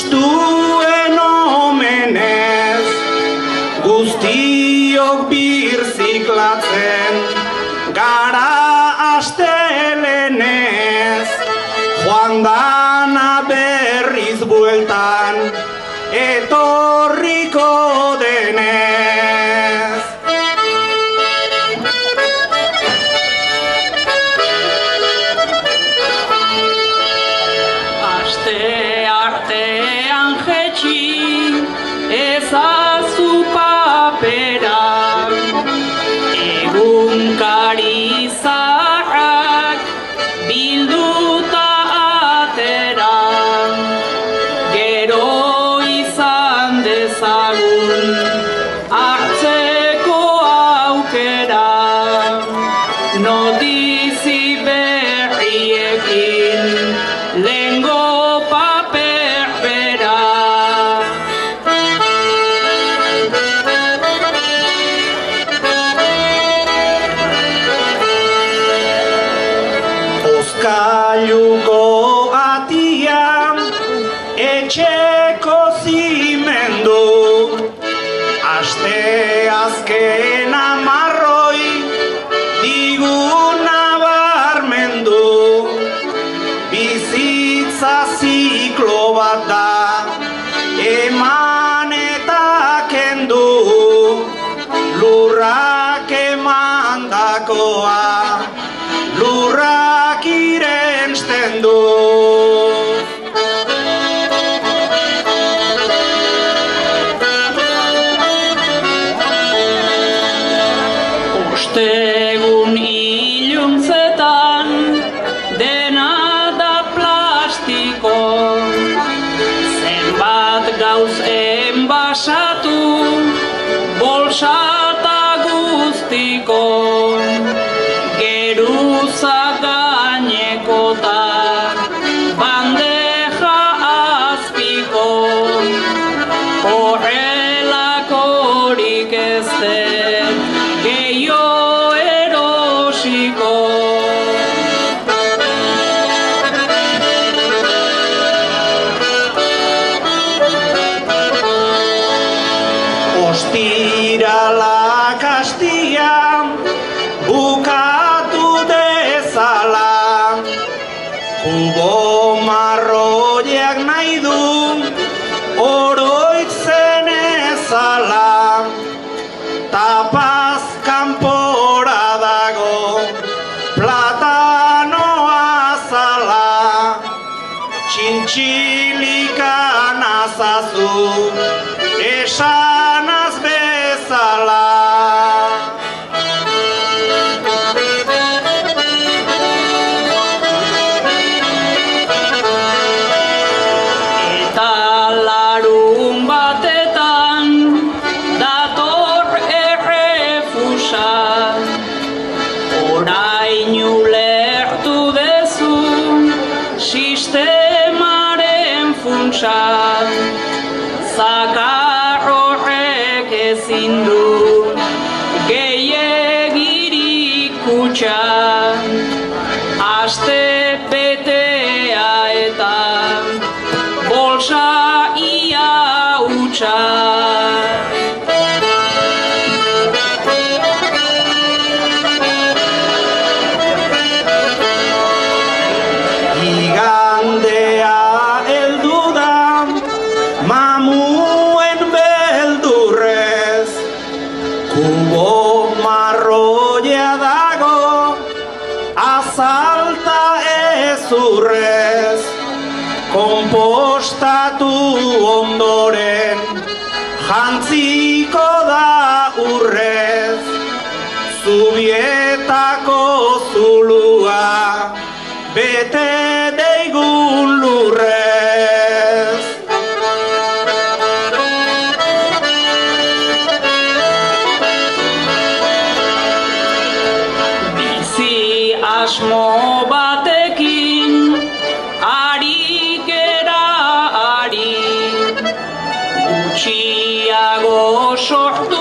Kristuen omenez, guztiok birziklatzen, gara astelenez, joan dana berriz bueltan, etorriko denez. Aste artean jetxi, ezazu papera, egunkari zaharrak bilduta atera, gero izan dezagun hartzeko aukera, notizi berriekin lehengo paper bera. Oskailuko atian etxeko zimendu, aste azken amarroi digun nabarmendu, bizitza ziklo bat da, eman eta kendu, lurrak emandakoa, lurrak irensten du. Ostegun iluntzetan dena da plastiko, zenbat gauz enbasatu, bolsata guztiko, geruza gainekota, bandeja azpiko, horrelakorik ez den gehiago erosiko. Ostiralak hastian bukatu dezala, kubo marroiak nahi du oroitzen ezala, tapaz kanpora dago platanoa zala, txintxilikan azazu esanaz bezala. Eta larun batetan dator errefusa, orain ulertu dezu sistemaren funtsa, zakar horrek ezin du gehiegirik kutxa, aste betea eta bolsa ia hutsa. Igandea heldu da, mamuen beldurrez, kubo marroia dago, azalta ezurrez, konpostatu ondoren, jantziko da urrez, Zubietako zulua, bete deigun lurrez. Bizi asmo batekin, arikera ari, gutxiago sortu